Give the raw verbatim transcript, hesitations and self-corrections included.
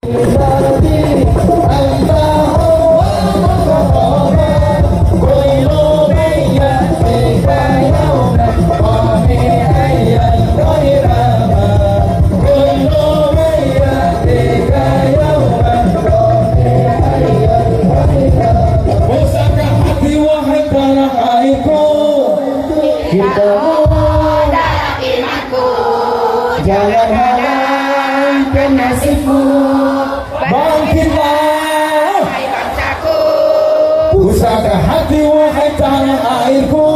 Jangan harapkan nasibmu, bangkitlah hai bangsaku, pusaka hati wahai tanah airku.